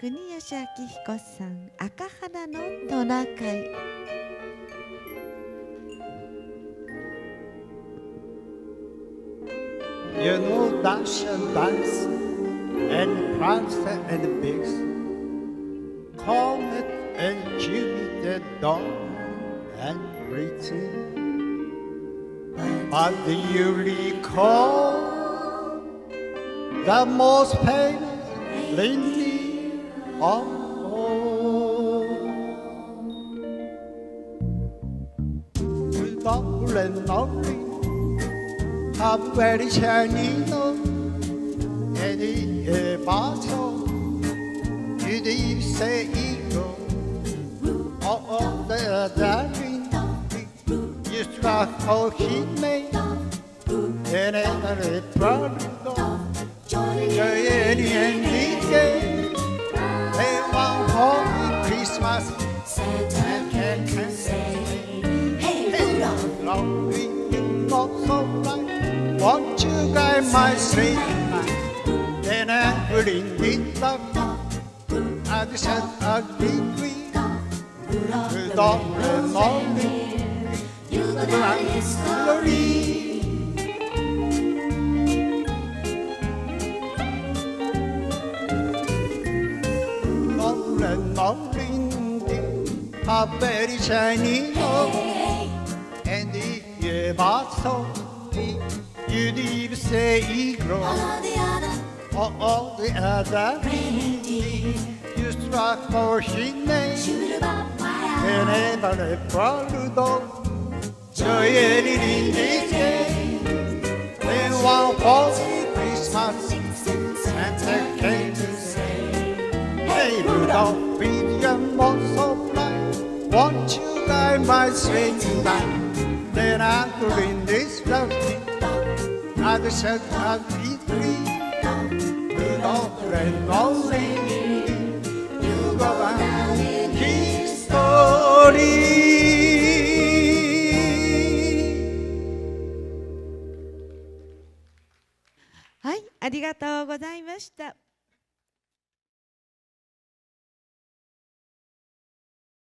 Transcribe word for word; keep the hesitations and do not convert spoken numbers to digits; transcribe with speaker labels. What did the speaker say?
Speaker 1: 国吉明彦さん、赤花のトナカイ。
Speaker 2: You know Dash and Dance and Prancer and Biggs, Comet and Jimmy the dog and Ritzy. But do you recall the most famous Lindy of all? Double and only a very shiny nose, and a bottle, you did say eagle, oh, the darling, you struck all he made, and every problem, joy and day, they want holy Christmas, and can say, hey, Rudolph, you not so right. Won't you guide my sleigh tonight? Then I will indeed love you. I just had a degree. Rudolph the morning, you the history. Rudolph the morning, a very shiny nose, and the year was so. You did say eagle, all, all the other reindeer. You struck for his name, and every Rudolph, joy and in this day. Then one for Christmas, Santa came to say, hey Rudolph, with your nose so bright, won't you guide my sleigh tonight? Then I'm in this lovely. I just said I'd be free. Rudolph the red-nosed, you go down in history.
Speaker 1: はい、ありがとうございました。